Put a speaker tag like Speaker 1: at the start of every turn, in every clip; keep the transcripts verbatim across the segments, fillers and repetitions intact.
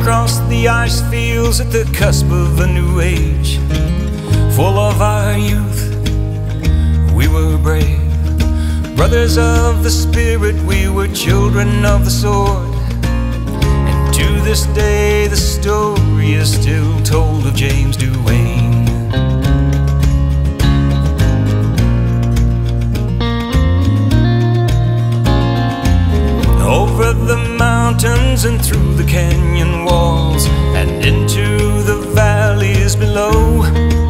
Speaker 1: across the ice fields at the cusp of a new age. Full of our youth, we were brave. Brothers of the spirit, we were children of the sword. And to this day the story is still told of James Duane. Over the mountains and through the canyon walls and into the valleys below,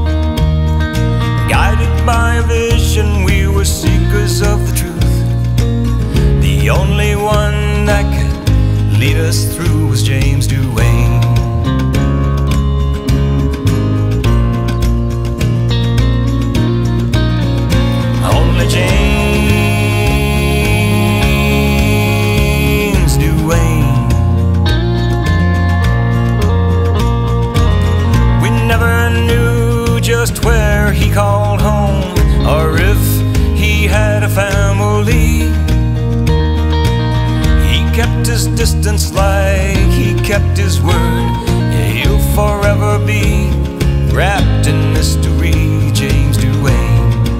Speaker 1: guided by a vision, we were seekers of the truth. The only one that could lead us through was James Duane. Only James Duane. We never knew just where he called home, or if he had a family. He kept his distance like he kept his word. Yeah, he'll forever be wrapped in mystery, James Duane.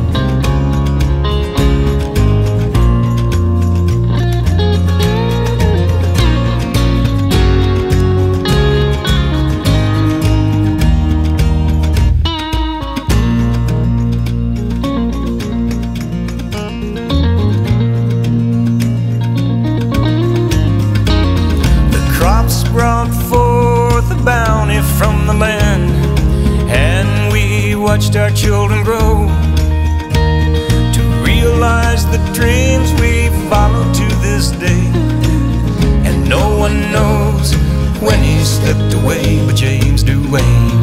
Speaker 1: Brought forth a bounty from the land, and we watched our children grow to realize the dreams we follow to this day. And no one knows when he slipped away but James Duane.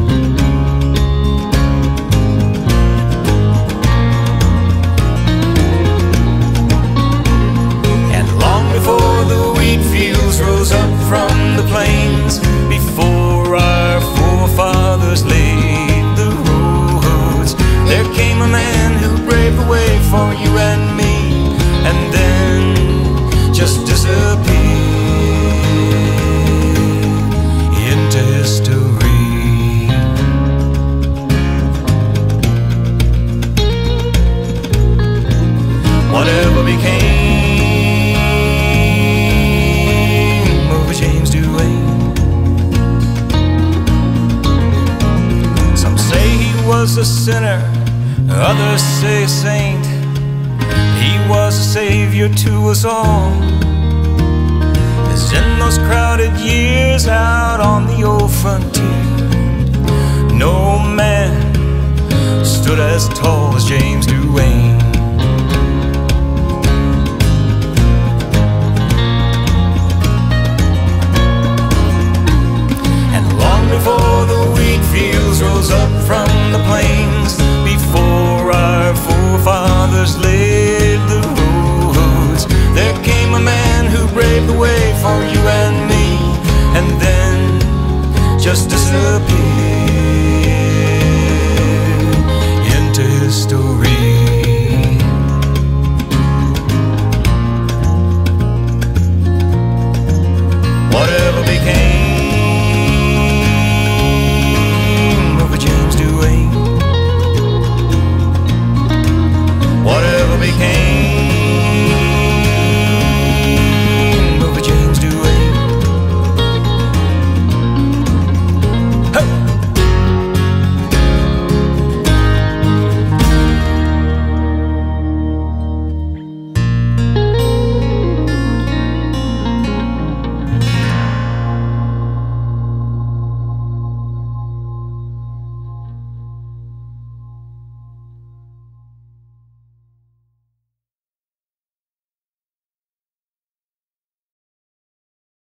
Speaker 1: Rose up from the plains before our forefathers laid the roads. There came a man who braved the way for you and me, and then just disappeared into history. Whatever became James Duane. Some say he was a sinner, others say a saint. He was a savior to us all, as in those crowded years out on the old frontier, no man stood as tall as James Duane.